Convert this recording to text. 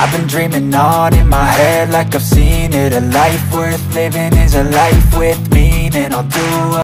I've been dreaming on in my head like I've seen it. A life worth living is a life with meaning. I'll do